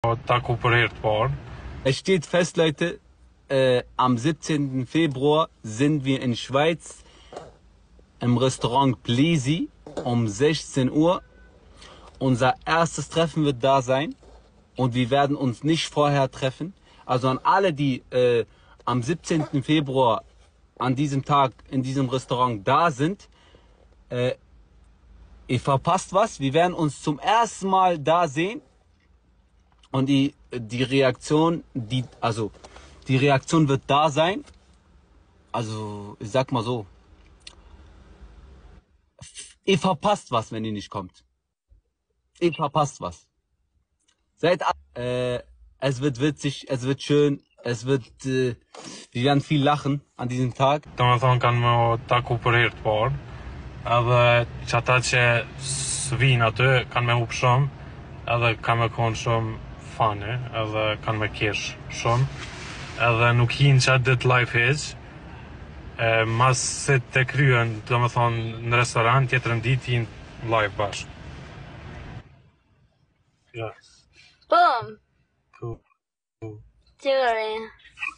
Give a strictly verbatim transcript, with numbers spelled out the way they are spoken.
taku për herë të parë. Es steht fest, Leute, äh, am siebzehnten Februar sind wir in Schweiz im Restaurant Plesi um sechzehn Uhr. Unser erstes Treffen wird da sein und wir werden uns nicht vorher treffen. Also an alle, die äh, am siebzehnten Februar an diesem Tag in diesem Restaurant da sind, äh, ihr verpasst was. Wir werden uns zum ersten Mal da sehen und die, die Reaktion, die, also die Reaktion wird da sein. Also ich sag mal so, ihr verpasst was, wenn ihr nicht kommt. Ihr verpasst was. Seid ab. Äh, es wird witzig, es wird schön, es wird, äh, wir werden viel lachen an diesem Tag. Do me thonë kanë me o taku për herë të parë, edhe që ata që s'vinë aty kanë me hup shumë, edhe kanë me konë shumë fane, edhe kanë me kesh shumë, edhe nuk hinë që atë ditë live hiq, e, mas se të kryen, do me thonë në restoran, tjetërën ditë hinë live bashkë. Ja. Boom. Cool. 这个人